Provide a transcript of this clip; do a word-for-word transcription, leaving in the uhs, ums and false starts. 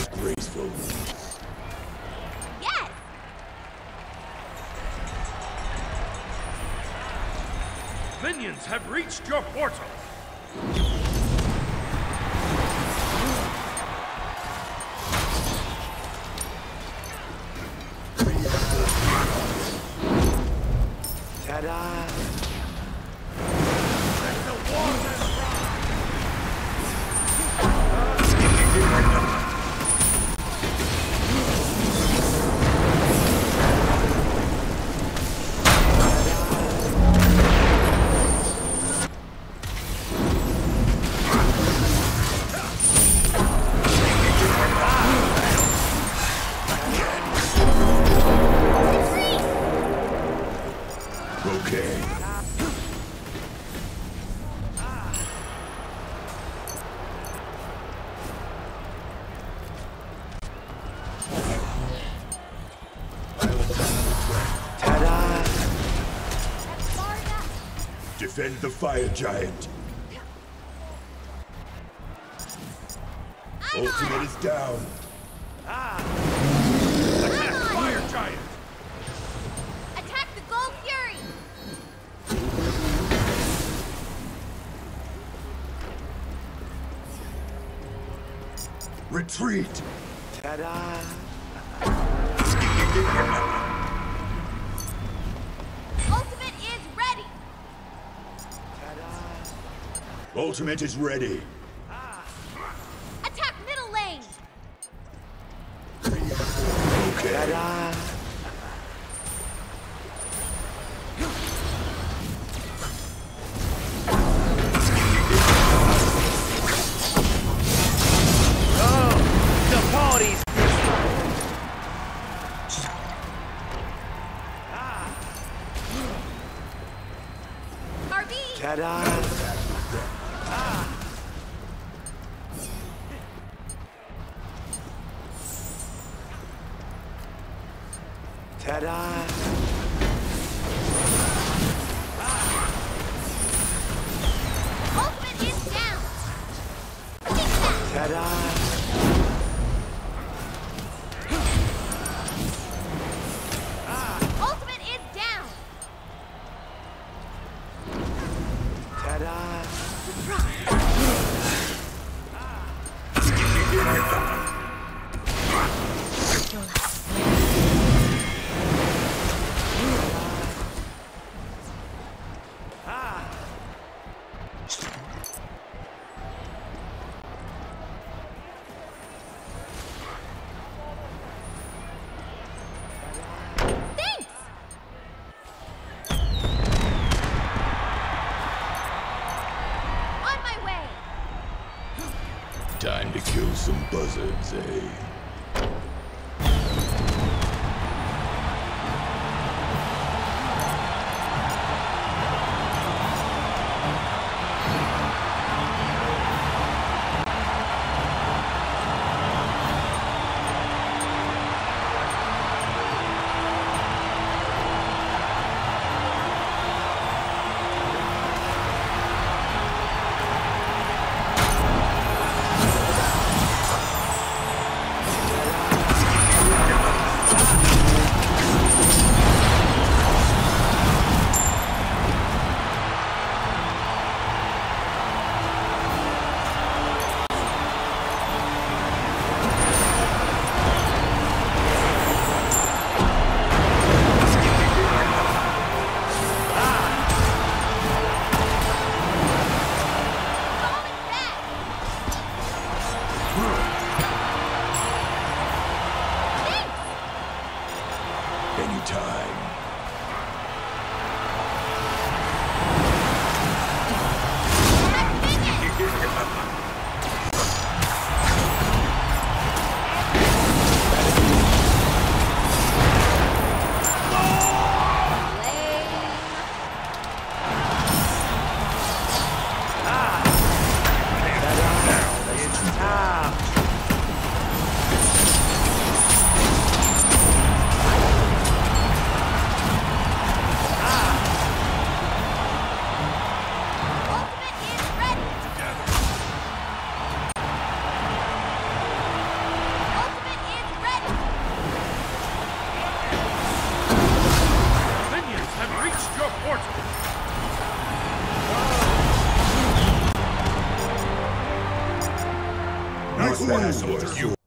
was graceful. Yes! Minions have reached your portal! Ta-da! Let the waters Okay. Ta-da! Defend the fire giant. Ultimate is down. attack fire giant! Attack the Gold Fury! Retreat. Ta-da! Ultimate is ready! Ta-da! Ultimate is ready. Attack middle lane! Okay. Ta-da! The party's R B! Ta-da! Ta-da! Ultimate is down! Take that! Ta-da! Ultimate is down! Ta-da! Thanks! On my way! Time to kill some buzzards, eh? Prove what you